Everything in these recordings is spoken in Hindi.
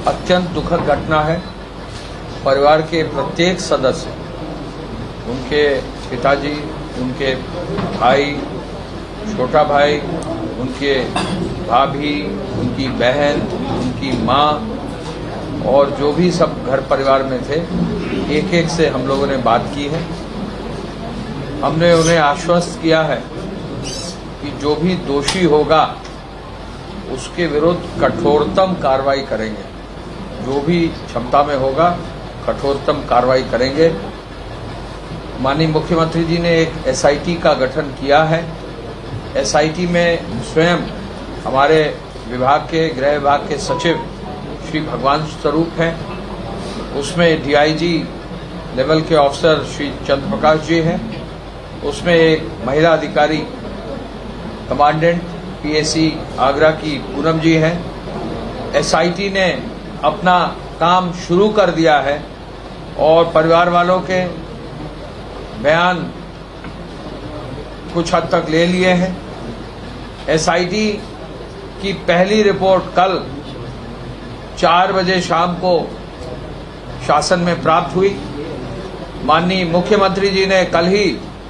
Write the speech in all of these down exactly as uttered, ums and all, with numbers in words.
अत्यंत दुखद घटना है। परिवार के प्रत्येक सदस्य, उनके पिताजी, उनके भाई, छोटा भाई, उनके भाभी, उनकी बहन, उनकी माँ और जो भी सब घर परिवार में थे, एक एक से हम लोगों ने बात की है। हमने उन्हें आश्वस्त किया है कि जो भी दोषी होगा उसके विरुद्ध कठोरतम कार्रवाई करेंगे। जो भी क्षमता में होगा कठोरतम कार्रवाई करेंगे। माननीय मुख्यमंत्री जी ने एक एसआईटी का गठन किया है। एसआईटी में स्वयं हमारे विभाग के, गृह विभाग के सचिव श्री भगवान स्वरूप हैं। उसमें डीआईजी लेवल के ऑफिसर श्री चंद्र प्रकाश जी हैं। उसमें एक महिला अधिकारी कमांडेंट पीएसी आगरा की पूनम जी हैं। एसआईटी ने अपना काम शुरू कर दिया है और परिवार वालों के बयान कुछ हद तक ले लिए हैं। एसआईटी की पहली रिपोर्ट कल चार बजे शाम को शासन में प्राप्त हुई। माननीय मुख्यमंत्री जी ने कल ही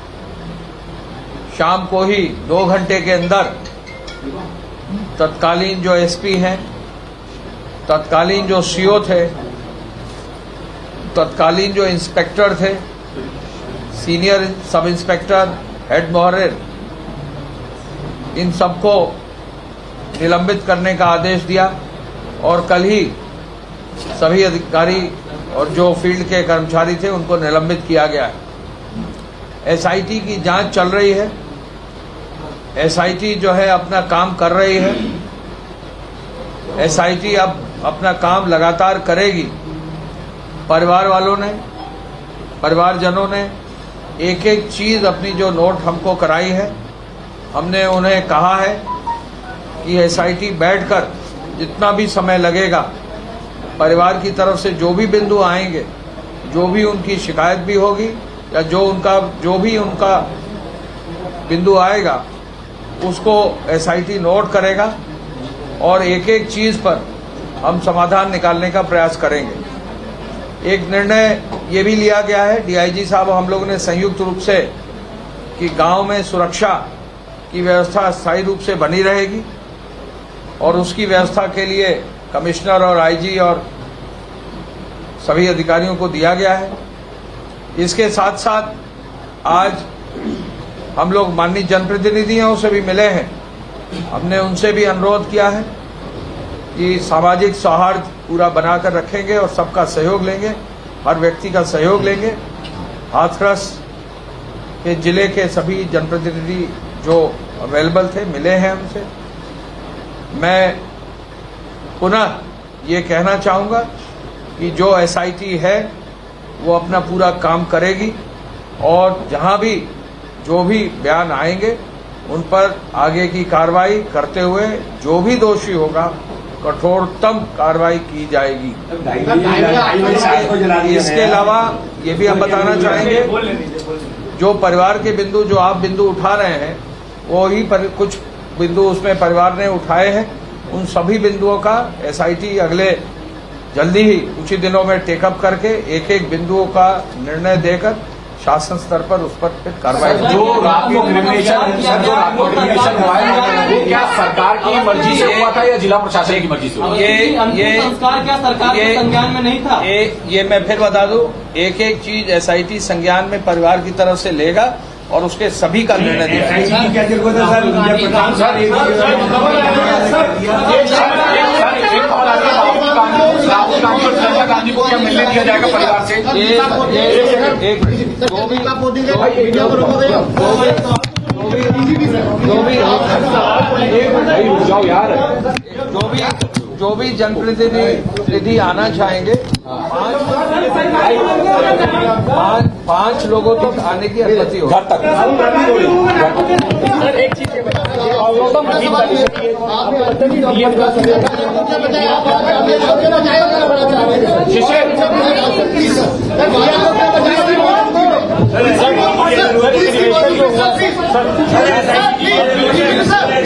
शाम को ही दो घंटे के अंदर तत्कालीन जो एसपी हैं, तत्कालीन जो सीओ थे, तत्कालीन जो इंस्पेक्टर थे, सीनियर सब इंस्पेक्टर, हेड मोहर्रिर, इन सबको निलंबित करने का आदेश दिया और कल ही सभी अधिकारी और जो फील्ड के कर्मचारी थे उनको निलंबित किया गया है। एसआईटी की जांच चल रही है। एसआईटी जो है अपना काम कर रही है। एसआईटी अब अपना काम लगातार करेगी। परिवार वालों ने, परिवारजनों ने एक एक चीज अपनी जो नोट हमको कराई है, हमने उन्हें कहा है कि एसआईटी बैठकर जितना भी समय लगेगा, परिवार की तरफ से जो भी बिंदु आएंगे, जो भी उनकी शिकायत भी होगी या जो उनका जो भी उनका बिंदु आएगा उसको एसआईटी नोट करेगा और एक एक चीज पर हम समाधान निकालने का प्रयास करेंगे। एक निर्णय ये भी लिया गया है डीआईजी साहब हम लोगों ने संयुक्त रूप से कि गांव में सुरक्षा की व्यवस्था स्थायी रूप से बनी रहेगी और उसकी व्यवस्था के लिए कमिश्नर और आईजी और सभी अधिकारियों को दिया गया है। इसके साथ साथ आज हम लोग माननीय जनप्रतिनिधियों से भी मिले हैं। हमने उनसे भी अनुरोध किया है कि सामाजिक सौहार्द पूरा बनाकर रखेंगे और सबका सहयोग लेंगे, हर व्यक्ति का सहयोग लेंगे। हाथरस के जिले के सभी जनप्रतिनिधि जो अवेलेबल थे मिले हैं हमसे। मैं पुनः ये कहना चाहूँगा कि जो एसआईटी है वो अपना पूरा काम करेगी और जहाँ भी जो भी बयान आएंगे उन पर आगे की कार्रवाई करते हुए जो भी दोषी होगा कठोरतम कार्रवाई की जाएगी। इसके अलावा ये भी हम बताना चाहेंगे, जो परिवार के बिंदु जो आप बिंदु उठा रहे हैं वो ही पर, कुछ बिंदु उसमें परिवार ने उठाए हैं। उन सभी बिंदुओं का एसआईटी अगले जल्दी ही कुछ ही दिनों में टेकअप करके एक एक बिंदुओं का निर्णय देकर शासन स्तर पर उस पर फिर कार्रवाई। जो रात को क्रिमिनेशन जो रात को क्रिमिनेशन हुआ है वो क्या सरकार की मर्जी से हुआ था या जिला प्रशासन की मर्जी से हुआ? ये ये संस्कार क्या सरकार के संज्ञान में नहीं था? ये ये मैं फिर बता दूं, एक एक चीज एसआईटी संज्ञान में परिवार की तरफ से लेगा और उसके सभी का निर्णय दिया। राहुल गांधी और सोनिया गांधी को क्या मिलने दिया जाएगा परिवार से? एक जो भी जाओ यार, जो भी जो भी जनप्रतिनिधि आना चाहेंगे पांच पांच लोगों तक आने की अनुमति हो। घर तक एक चीज सर